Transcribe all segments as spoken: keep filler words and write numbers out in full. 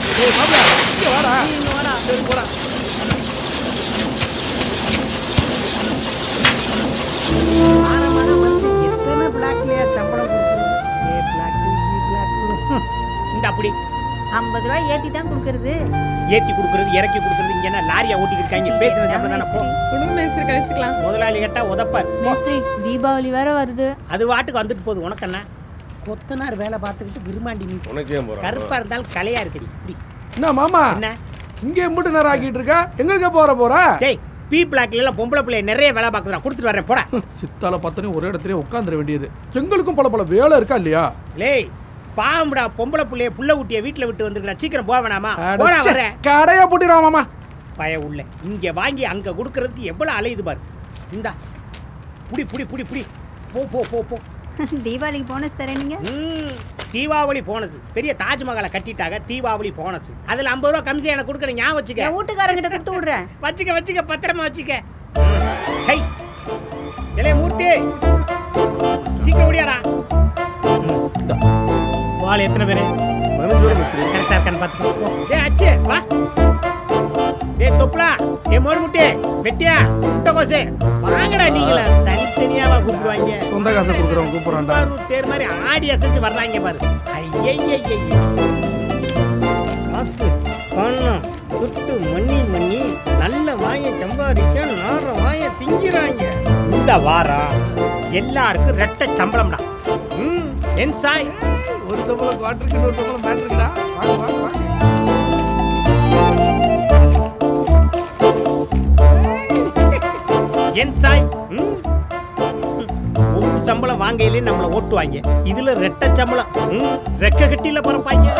ஏய் மாப்ள இங்க வாடா இங்க வாடா சரி போடா ஆனா மன வந்து எத்தனை பிளாக்லயே சம்பளம் கொடுக்குறது ஏ பிளாக் பி பிளாக் இந்த அப்படி ஐம்பது ரூபாய் ஏத்தி தான் கொடுக்கறது. ஏத்தி கொடுக்கறது இறக்கி கொடுக்கறது இங்க என்ன லாரியா ஓட்டிட்டு இருக்காங்க பேசுற சம்பளம் தானே போ குடும்ப மேஸ்திரி கழிச்சுக்கலாம். முதலாளி கேட்டா உதப்பார் மேஸ்திரி தீபாவளி வேற வருது. அது வாட்டுக்கு வந்துட்டு போகுது உனக்கு என்ன கொத்தனார் வேலை பார்த்துக்கிட்டு விரும்பாண்டி நீ உனக்கே போறா கருப்பா இருந்தாலும் கலையா இருக்குடி இப்படி என்ன மாமா என்ன இங்க எம்புட்டு நேரம் ஆக்கிட்டு இருக்க எங்களுக்கு போற போற டேய் பி பிளாக்ல எல்லாம் பொம்பளை பிள்ளை நிறைய வேலை பார்க்குறா கொடுத்துட்டு வரேன் போடா சித்தால பத்தனி ஒரே இடத்துல உட்காந்துட வேண்டியது எங்களுக்கும் பல பல வேலை இருக்கா இல்லையா லேய் பாம்புடா பொம்பளை பிள்ளைய புள்ள குட்டிய வீட்டுல விட்டு வந்துருக்கா சீக்கிரம் போக வேணாமா போடா வரேன் கடையா போட்டிடுவா மாமா பய உள்ள இங்க வாங்கி அங்க கொடுக்கறதுக்கு எவ்வளவு அலையுது பாரு இந்தா புடி புடி புடி புடி போ போ போ போ தீபாவளிக்கு போனஸ் தரேன் நீங்க. ம் தீபாவளி போனஸ் பெரிய தாஜ்மஹாலை கட்டிட்டாங்க தீபாவளி போனஸ் அதுல ஐம்பது ரூபா கமிஷன் எனக்கு கொடுக்கணும் ஞாபகம் வச்சுக்க என் வீட்டுக்காரங்கிட்ட கொடுத்து விடுறேன். வச்சுக்க வச்சுக்க பத்திரமா வச்சுக்க சை இளைய மூர்த்தி சீக்கிரம் ஓடியாடா வாள் எத்தனை பேரு கரெக்டா இருக்கான்னு பார்த்துக்கோ ஏ அச்சு வா ஏ தொப்லா ஏ மோர் முட்டி வெட்டியா முட்டை கோசு வாங்கடா நீங்களா தனித்தனியாவா கூப்பிடுவாங்க சொந்த காசை கொடுக்குறவங்க கூப்பிடுறான்டா தேர் மாதிரி ஆடி அசைச்சு வர்றாங்க பாரு ஐயய்ய காசு பணம் குத்து மண்ணி மண்ணி நல்ல வாயை சம்பாதிக்க நார வாயை திங்கிறாங்க இந்த வாரம் எல்லாருக்கும் ரெட்டை சம்பளம்டா ம் என் சாய் ஒரு சம்பளம் குவாட்டருக்கு இன்னொரு சம்பளம் மேட்ருக்குடா வாங்க வாங்க வாங்க என் சாய் ஒரு சம்பளம் வாங்கையிலே நம்மளை ஓட்டுவாங்க இதுல ரெட்டை சம்பளம் ரெக்க கட்டியில பறப்பாங்க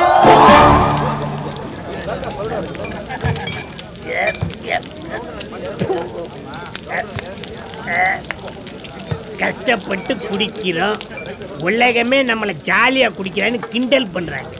கஷ்டப்பட்டு குடிக்கிறோம் உலகமே நம்மளை ஜாலியா குடிக்கிறான்னு கிண்டல் பண்றாங்க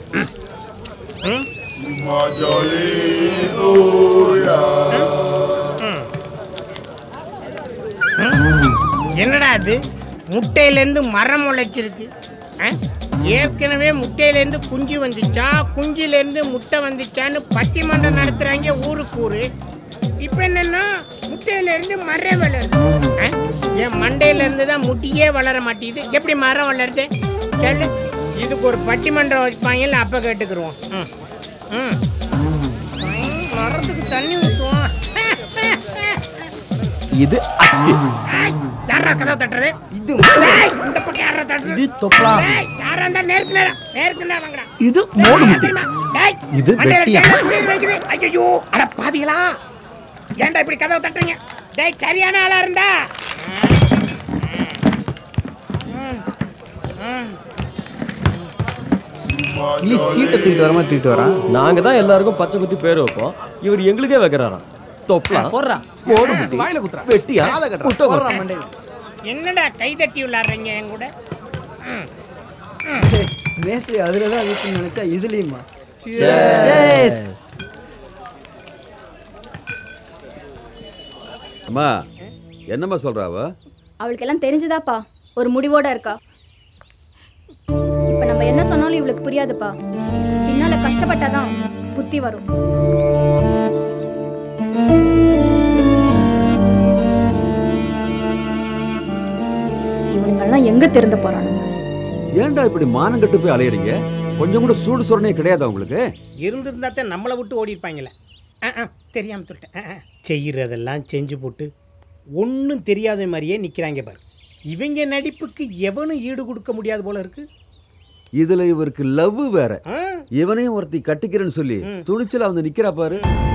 என்னடா அது முட்டையிலேருந்து மரம் முளைச்சிருக்கு ஏற்கனவே முட்டையிலேருந்து குஞ்சு வந்துச்சா குஞ்சிலேருந்து முட்டை வந்துச்சான்னு பட்டிமன்றம் நடத்துறாங்க ஊருக்கு ஊரு இப்போ என்னன்னா முட்டையிலேருந்து மரம் வளருது என் மண்டையிலேருந்து தான் முட்டியே வளர மாட்டேங்குது எப்படி மரம் வளருது சொல்லு இதுக்கு ஒரு பட்டிமன்றம் வைப்பாங்கல்ல அப்போ கேட்டுக்குருவோம் ம் ம் மரத்துக்கு தண்ணி ஊற்றுவோம் இது அச்சு யாரா கதவு தட்டுறது இது இந்த பக்கம் யாரா தட்டுறது இது தொப்லா யாரா இருந்தா நேருக்கு நேரா நேருக்கு நேரா வாங்கடா இது மோடு முட்டி இது வெட்டியா ஐயோ அட பாவிகளா ஏன்டா இப்படி கதவு தட்டுறீங்க டேய் சரியான ஆளா இருந்தா நீ சீட்டை தூக்கிட்டு வரமா தூக்கிட்டு வரான் நாங்க தான் எல்லாருக்கும் பச்சை குத்தி பேர் வைப்போம் இவர் எங்களுக்கே வைக்கிறாராம் தொப்லா போடுறா மோடு முட்டி வாயில குத்துறா வெட்டியா முட்டை கோசு என்னடா கை தட்டி விளையாடுறீங்க என் கூட மேஸ்திரி அதுல தான் வீட்டு நினைச்சா இதுலயுமா அம்மா என்னம்மா சொல்றாவ அவளுக்கு எல்லாம் தெரிஞ்சுதாப்பா ஒரு முடிவோட இருக்கா. இப்ப நம்ம என்ன சொன்னாலும் இவளுக்கு புரியாதுப்பா. பின்னால கஷ்டப்பட்டாதான் புத்தி வரும். இவனுங்கெல்லாம் எங்க திறந்து போறானுங்க. ஏன்டா இப்படி மானம் கட்டு போய் அலையறீங்க? கொஞ்சம் கூட சூடு சொரணே கிடையாது உங்களுக்கு? இருந்திருந்தா தான் நம்மளை விட்டு ஓடி இருப்பாங்களே. தெரியாம சொல்லிட்டேன். செய்யறதெல்லாம் செஞ்சு போட்டு ஒன்றும் தெரியாத மாதிரியே நிற்கிறாங்க பாரு. இவங்க நடிப்புக்கு எவனும் ஈடு கொடுக்க முடியாது போல இருக்கு. இதுல இவருக்கு லவ் வேற. இவனையும் ஒருத்தி கட்டிக்கிறேன்னு சொல்லி துணிச்சல வந்து நிக்கிறா பாரு.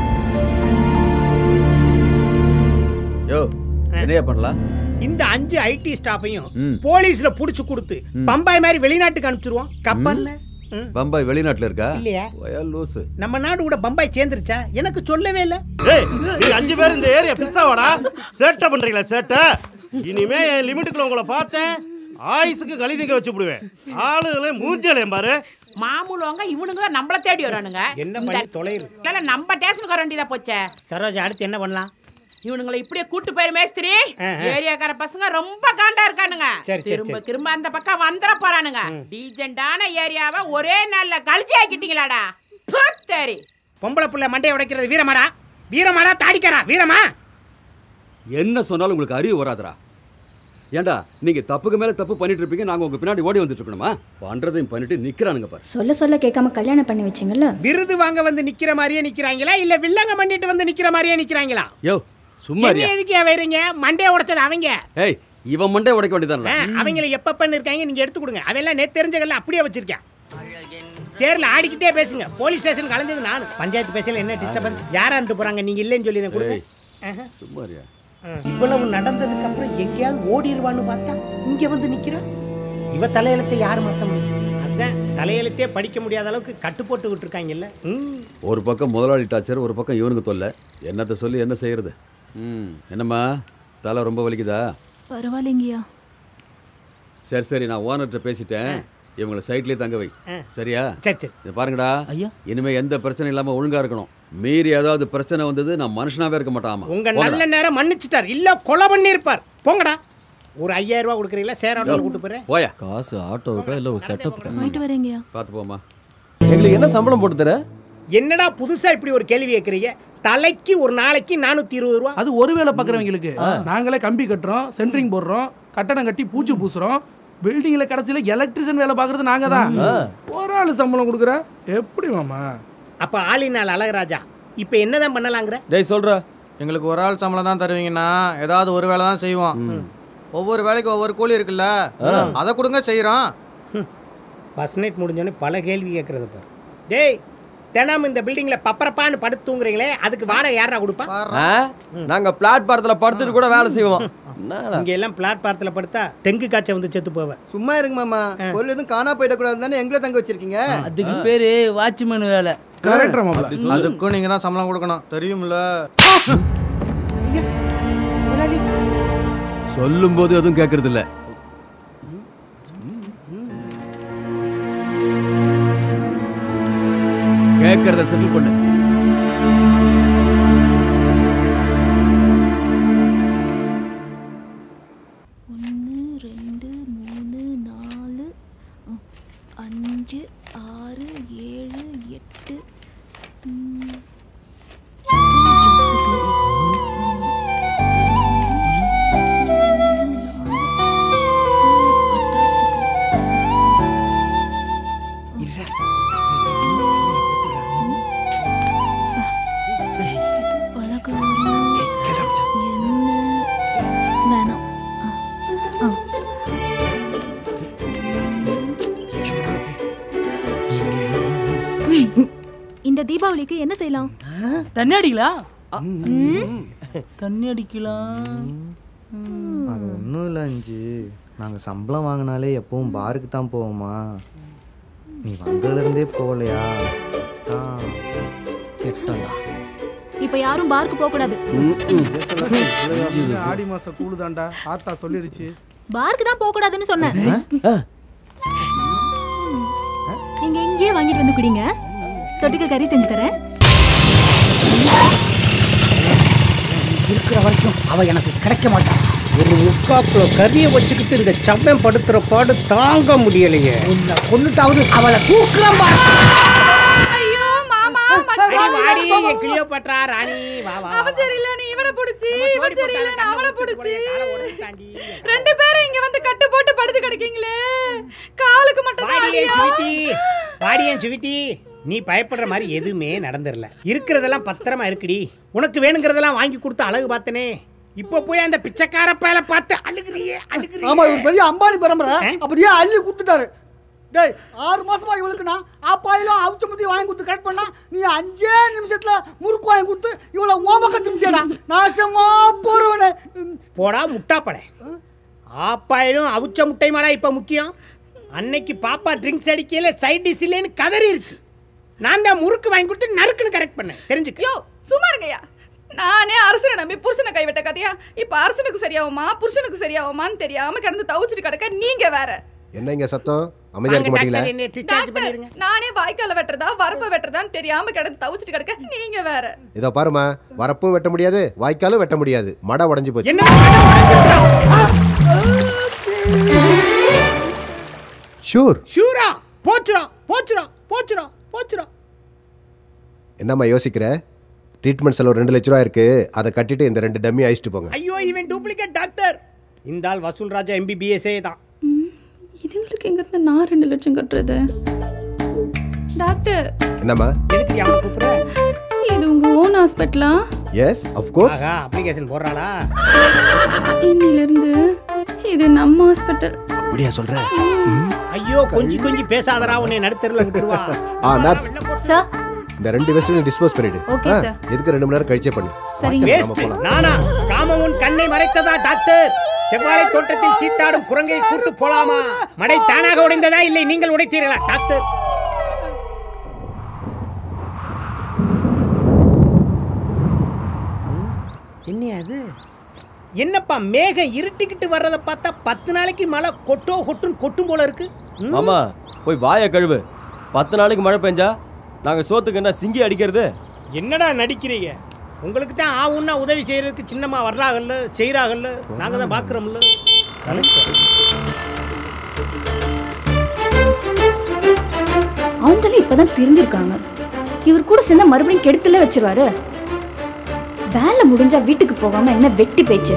யோ என்னையா பண்ணலாம்? இந்த அஞ்சு ஐடி ஸ்டாஃபையும் போலீஸ்ல புடிச்சு கொடுத்து பம்பாய் மாதிரி வெளிநாட்டுக்கு அனுப்பிச்சிருவோம். கப்பல்ல. பம்பாய் வெளிநாட்டுல இருக்கா? இல்லையா? லூசு. நம்ம நாடு கூட பம்பாய் சேர்ந்துருச்சா? எனக்கு சொல்லவே இல்லை. அஞ்சு பேர் இந்த ஏரியா பிஸ்ஸாவாடா சேட்டை பண்றீங்களா? சேட்டை இனிமே என் லிமிட்டுக்குள்ள உங்களை பார்த்தேன் ஆயுசுக்கு கழிதிக்க வச்சு விடுவேன். ஆளுகளே மூஞ்சலே பாரு. மாமூலவங்க இவனுங்க நம்மள தேடி வரானுங்க. என்ன பண்ணி தொலைறு? இல்ல நம்ம ஸ்டேஷனுக்கு வர வேண்டியதா போச்சே. சரோஜா அடுத்து என்ன பண்ணலாம்? இவனுங்களை இப்படியே கூட்டு போயிரு மேஸ்திரி. ஏரியாக்கார பசங்க ரொம்ப காண்டா இருக்கானுங்க. திரும்ப திரும்ப அந்த பக்கம் வந்துட போறானுங்க. டீசென்டான ஏரியாவை ஒரே நாள்ல கழிச்சு ஆக்கிட்டீங்களாடா. சரி பொம்பளை புள்ள மண்டையை உடைக்கிறது வீரமாடா? வீரமாடா தாடிக்காரா வீரமா? என்ன சொன்னாலும் உங்களுக்கு அறிவு வராதரா? ஏண்டா நீங்க தப்புக்கு மேல தப்பு பண்ணிட்டு இருப்பீங்க, நாங்க உங்க பின்னாடி ஓடி வந்துட்டு இருக்கணுமா? பண்றதையும் பண்ணிட்டு நிக்கிறானுங்க பாரு. சொல்ல சொல்ல கேட்காம கல்யாணம் பண்ணி வச்சிங்கல்ல. விருது வாங்க வந்து நிக்கிற மாதிரியே நிக்கிறாங்களா இல்ல வில்லங்க பண்ணிட்டு வந்து நிக்கிற மாதிரியே நிக்கிறாங்களா? யோ சும்மா என்ன எதுக்கு வைறீங்க? மண்டையை உடைச்சது அவங்க. ஏய் இவன் மண்டையை உடைக்க வேண்டியதானே? அவங்கள எப்ப பண்ணி இருக்காங்க நீங்க எடுத்து கொடுங்க. அவெல்லாம் நேத்து தெரிஞ்சகல்ல அப்படியே வச்சிருக்கேன். சேர்ல ஆடிக்கிட்டே பேசுங்க. போலீஸ் ஸ்டேஷன் கலந்தது நானு. பஞ்சாயத்து பேசல என்ன டிஸ்டர்பன்ஸ்? யாரான்ட்டு போறாங்க நீங்க இல்லன்னு சொல்லி நான் கொடுங்க. சும்மாரியா? இவ்வளவு நடந்ததுக்கு அப்புறம் எங்கேயாவது ஓடிடுவான்னு பார்த்தா இங்க வந்து நிக்கிறா. இவ தலையெழுத்தை யாரு மாத்த முடியும்? அதான் தலையெழுத்தே படிக்க முடியாத அளவுக்கு கட்டு போட்டு விட்டுருக்காங்கல்ல. ஒரு பக்கம் முதலாளி டாச்சர், ஒரு பக்கம் இவனுக்கு தொல்லை. என்னத்தை சொல்லி என்ன செய்யறது? ம் என்னம்மா தலை ரொம்ப வலிக்குதா? பரவாயில்லைங்கய்யா. சரி சரி நான் ஓனர்கிட்ட பேசிட்டேன். இவங்களை சைட்லேயே தங்க வை. சரியா? சரி சரி. இதை பாருங்கடா ஐயா, இனிமே எந்த பிரச்சனை இல்லாம ஒழுங்கா இருக்கணும். மீறி ஏதாவது பிரச்சனை வந்தது நான் மனுஷனாவே இருக்க மாட்டாமா. உங்க நல்ல நேரம் மன்னிச்சிட்டார், இல்ல கொலை பண்ணி இருப்பார். போங்கடா. ஒரு ஐயாயிரம் ரூபாய் கொடுக்குறீங்களா? சேர் ஆட்டோல கூட்டு போறேன். போயா. காசு ஆட்டோவுக்கா இல்ல ஒரு செட்டப்புக்கா? போயிட்டு வரேங்கய்யா. பார்த்து போமா. எங்களுக்கு என்ன சம்பளம் போட்டு தர? என்னடா புதுசா இப்படி ஒரு கேள்வி கேட்கறீங்க? தலைக்கு ஒரு நாளைக்கு நானூத்தி இருபது ரூபா. அது ஒரு வேலை பார்க்குறவங்களுக்கு. நாங்களே கம்பி கட்டுறோம், சென்ட்ரிங் போடுறோம், கட்டணம் கட்டி பூச்சி பூசுறோம். பில்டிங்ல கடைசியில எலக்ட்ரிஷியன் வேலை பார்க்கறது நாங்க தான். ஒரு ஆள் சம்பளம் கொடுக்குற எப்படி மாமா? அப்ப ஆளினால் அழகராஜா இப்ப என்னதான் பண்ணலாங்கிற? டேய் சொல்றா, எங்களுக்கு ஒரு ஆள் சம்பளம் தான் தருவீங்கன்னா ஏதாவது ஒரு வேலை தான் செய்வோம். ஒவ்வொரு வேலைக்கு ஒவ்வொரு கூலி இருக்குல்ல, அதை கொடுங்க செய்யறோம். பஸ் நைட் முடிஞ்சோடனே பல கேள்வி கேட்கறது பாரு. டேய் தினம் இந்த பில்டிங்ல பப்பரப்பான்னு படுத்து தூங்குறீங்களே, அதுக்கு வாடகை யாரா கொடுப்பா? நாங்க பிளாட்பாரத்துல படுத்துட்டு கூட வேலை செய்வோம். இங்க எல்லாம் பிளாட்பாரத்துல படுத்தா டெங்கு காய்ச்சல் வந்து செத்து போவேன். சும்மா இருங்க மாமா, பொருள் எதுவும் காணா போயிடக்கூடாது தானே எங்களை தங்க வச்சிருக்கீங்க. அதுக்கு பேரு வாட்ச்மேன் வேலை. அதுக்கும் நீங்க தான் சம்பளம் கொடுக்கணும் தெரியும்ல. சொல்லும் போது எதுவும் கேட்கறது இல்ல. கேட்கறத செட்டில் பண்ணு. ஒன்று ரெண்டு மூணு நாலு அஞ்சு ஆறு ஏழு எட்டு இந்த தீபாவளிக்கு என்ன செய்யலாம்? தண்ணி அடிக்கலாம். தண்ணி அடிக்கலாம். அது ஒன்றும் இல்லை அஞ்சு, நாங்கள் சம்பளம் வாங்கினாலே எப்பவும் பாருக்கு தான் போவோமா. நீ வந்ததுலேருந்தே போகலையா? கெட்டா இப்ப யாரும் பார்க்கு போக கூடாது. ஆடி மாசம் கூடுதாண்டா, ஆத்தா சொல்லிருச்சு. பார்க்கு தான் போக கூடாதுன்னு சொன்னேன். நீங்க இங்கேயே வாங்கிட்டு வந்து குடிங்க, தொட்டுக்க கறி செஞ்சு தரேன். இருக்கிற வரைக்கும் அவ எனக்கு கிடைக்க மாட்டான். ஒரு முக்காப்புல கறியை வச்சுக்கிட்டு இந்த சப்பம் படுத்துற பாடு தாங்க முடியலையே. உன்னை கொன்னுட்டாவது அவளை தூக்குறேன் பா. ஐயோ மாமா, வாடி கிளியோபாட்ரா ராணி வா வா. அவ சரியில்லை நீ இவனை புடிச்சி, இவன் சரியில்லை நான் அவளை புடிச்சி. ரெண்டு பேரும் இங்க வந்து கட்டு போட்டு படுத்து கிடக்கீங்களே, காலுக்கு மட்டும் தான் அடியா. வாடியன் சுவிட்டி, நீ பயப்படுற மாதிரி எதுவுமே நடந்துடல. இருக்கிறதெல்லாம் பத்திரமா இருக்குடி. உனக்கு வேணுங்கிறதெல்லாம் வாங்கி கொடுத்து அழகு பார்த்தனே, இப்போ போய் அந்த பிச்சைக்கார பயல பார்த்து அழுகுறியே அழுகுறியே. ஆமா, இவர் பெரிய அம்பானி பரம்பரை, அப்படியே அள்ளி கொடுத்துட்டாரு. டேய், ஆறு மாசமா இவளுக்கு நான் ஆப்பாயிலும் அவுச்ச முத்தி வாங்கி கொடுத்து கரெக்ட் பண்ணா, நீ அஞ்சே நிமிஷத்துல முறுக்கு வாங்கி கொடுத்து இவளை ஓமக்க திரும்பிச்சேடா. நாசமா போறவனே. போடா முட்டாப்படை. ஆப்பாயிலும் அவுச்ச முட்டை மாடா இப்ப முக்கியம். அன்னைக்கு பாப்பா ட்ரிங்க்ஸ் அடிக்கல சைட் டிஷ் இல்லைன்னு கதறிடுச்சு. நான் தான் முறுக்கு வாங்கி கொடுத்து நறுக்குன்னு கரெக்ட் பண்ணேன். தெரிஞ்சுக்க. யோ சும்மா இருங்கய்யா. நானே அரசனை நம்பி புருஷனை கைவிட்ட கதையா இப்ப அரசனுக்கு சரியாகுமா புருஷனுக்கு சரியாகுமான்னு தெரியாம கிடந்து தவிச்சிட்டு கிடக்க நீங்க வேற. என்ன இங்க சத்தம்? அமைதியா இருக்க மாட்டீங்களா? நானே வாய்க்கால வெட்டுறதா வரப்ப வெட்டுறதான்னு தெரியாம கிடந்து தவிச்சிட்டு கிடக்க நீங்க வேற. இதோ பாருமா, வரப்பும் வெட்ட முடியாது, வாய்க்காலும் வெட்ட முடியாது, மடை உடைஞ்சு போச்சு. ஷூர் ஷூரா போச்சுறோம் போச்சுறோம் போச்சுறோம் போச்சுறோம். என்னம்மா யோசிக்கிற? ட்ரீட்மெண்ட் செலவு ரெண்டு லட்ச ரூபா இருக்கு. அதை கட்டிட்டு இந்த ரெண்டு டம்மி அழிச்சிட்டு போங்க. ஐயோ இவன் டூப்ளிகேட் டாக்டர். இந்த ஆள் வசூல் ராஜா எம்பிபிஎஸ்ஏ தான். இதுங்களுக்கு எங்க இருந்து நான் ரெண்டு லட்சம் கட்டுறது? டாக்டர் என்னம்மா? எதுக்கு அவனை கூப்பிடுற? இது உங்க ஓன் ஹாஸ்பிட்டலா? Yes of course. ஆகா அப்ளிகேஷன் போடுறாளா? இன்னில இருந்து இது நம்ம ஹாஸ்பிட்டல். அப்படியே சொல்ற? ஐயோ கொஞ்சி கொஞ்சி பேசாதடா, உன்னை நடுத்தெருல விட்டுருவா. ஆ நர்ஸ் சார் இந்த ரெண்டு வெஸ்டையும் டிஸ்போஸ் பண்ணிடு. Okay, ah, sir. எதுக்கு ரெண்டு மணி நேரம் கழிச்சே பண்ணு. சரிங்க. நம்ம போலாம். நானா காமம் உன் கண்ணை மறைத்ததா டாக்டர்? செவ்வாழை தோட்டத்தில் சீட்டாடும் குரங்கை கூட்டு போலாமா? மடை தானாக உடைந்ததா இல்லை நீங்கள் உடைத்தீர்களா டாக்டர்? என்ன அது? என்னப்பா மேகம் இருட்டிக்கிட்டு வர்றதை பார்த்தா பத்து நாளைக்கு மழை கொட்டோ கொட்டுன்னு கொட்டும் போல இருக்கு. ம். ஆமா போய் வாயை கழுவு. பத்து நாளைக்கு மழை பெஞ்சா நாங்க சோத்துக்கு என்ன சிங்கி அடிக்கிறது? என்னடா நடிக்கிறீங்க? உங்களுக்கு தான் ஆவுன்னா உதவி செய்யறதுக்கு சின்னமா வர்றாங்கல்ல, செய்யறாங்கல்ல, நாங்க தான் பாக்குறோம்ல. அவங்களே இப்பதான் தெரிஞ்சிருக்காங்க. இவர் கூட சேர்ந்தா மறுபடியும் கெடுத்துல வச்சிருவாரு. வேலை முடிஞ்சா வீட்டுக்கு போகாம என்ன வெட்டி பேச்சு?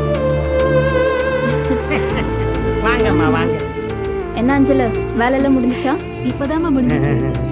வாங்கம்மா வாங்க. என்ன அஞ்சல, வேலை எல்லாம் முடிஞ்சுச்சா? இப்பதாம்மா முடிஞ்சிச்சு.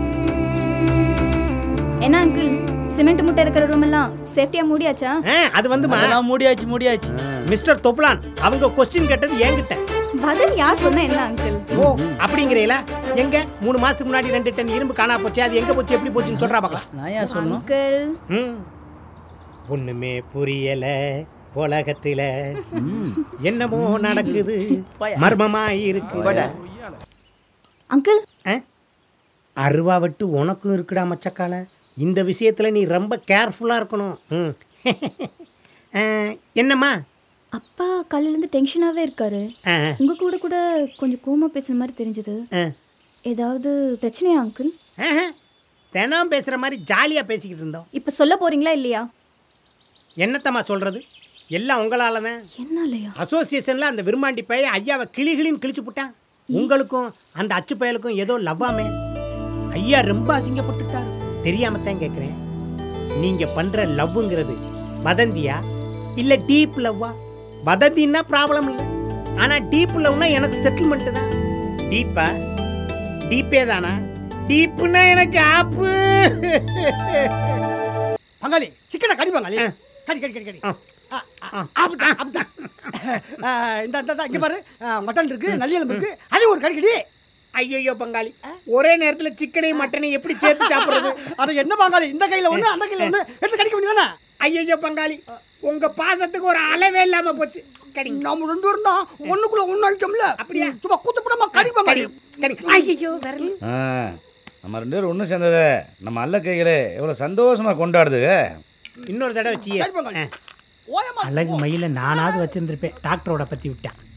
என்ன அங்கிள், சிமெண்ட் மூட்டை இருக்கிற ரூம் எல்லாம் சேஃப்டியா மூடியாச்சா? அது வந்து அதெல்லாம் மூடியாச்சு மூடியாச்சு. மிஸ்டர் தொப்லான் அவங்க கொஸ்டின் கேட்டது என்கிட்ட. பதில் யார் சொன்னா என்ன அங்கிள்? ஓ அப்படிங்கிறீங்களா? எங்க மூணு மாசத்துக்கு முன்னாடி ரெண்டு டன் இரும்பு காணா போச்சு, அது எங்க போச்சு எப்படி போச்சுன்னு சொல்றா பார்க்கலாம். நான் ஏன் சொன்னோம்? அங்கிள் ம் ஒண்ணுமே புரியல உலகத்துல, என்னமோ நடக்குது மர்மமா இருக்கு. அங்கிள் அருவா விட்டு உனக்கும் இருக்குடா மச்சக்கால. இந்த விஷயத்துல நீ ரொம்ப கேர்ஃபுல்லா இருக்கணும். ம். என்னம்மா? அப்பா காலையில இருந்து டென்ஷனாவே இருக்காரு. உங்க கூட கூட கொஞ்சம் கோமா பேசுற மாதிரி தெரிஞ்சது. ஏதாவது பிரச்சனையா அங்கிள்? தினம் பேசுற மாதிரி ஜாலியா பேசிக்கிட்டு இருந்தோம். இப்ப சொல்ல போறீங்களா இல்லையா? என்னத்தம்மா சொல்றது? எல்லாம் உங்களால தான். என்னாலயா? அசோசியேஷன்ல அந்த விரும்மாண்டி பையன் ஐயாவை கிளி கிளின்னு கிழிச்சு போட்டான். உங்களுக்கும் அந்த அச்சு பயலுக்கும் ஏதோ லவ்வாமே. ஐயா ரொம்ப அசிங்கப்பட்டுட்டாரு. தெரியாம தான் கேட்குறேன், நீங்க பண்ற லவ்ங்கிறது வதந்தியா இல்ல டீப் லவ்வா? வதந்தின்னா ப்ராப்ளம் இல்லை, ஆனா டீப் லவ்னா எனக்கு செட்டில்மெண்ட் தான். டீப்பா? டீப்பே தானா? டீப்புனா எனக்கு ஆப்பு. பங்காளி சிக்கனை கடி பங்காளி, கடி கடி கடி கடி. இந்த இந்த இங்க பாரு, மட்டன் இருக்கு, நல்லியலம் இருக்கு, அது ஒரு கடி கடி. ஐயோ பங்காளி, ஒரே நேரத்துல சிக்கனையும் மட்டனையும் எப்படி சேர்த்து சாப்பிடுறது? அது என்ன பங்காளி, இந்த கையில ஒண்ணு அந்த கையில ஒண்ணு எடுத்து கடிக்க வேண்டியதானே? ஐயோ பங்காளி, உங்க பாசத்துக்கு ஒரு அளவே இல்லாம போச்சு. கடி. நம்ம ரெண்டு பேரும் தான் ஒண்ணுக்குள்ள ஒண்ணு ஆயிட்டோம்ல. அப்படியா? சும்மா கூச்சப்படாம கடி பங்காளி. கடி. ஐயோ வரல. நம்ம ரெண்டு பேரும் ஒன்றும் சேர்ந்தது நம்ம அல்ல கைகளே எவ்வளோ சந்தோஷமா கொண்டாடுது. இன்னொரு தடவை வச்சியே. அழகு மயில நானாவது வச்சிருந்திருப்பேன், டாக்டரோட பத்தி விட்டேன்.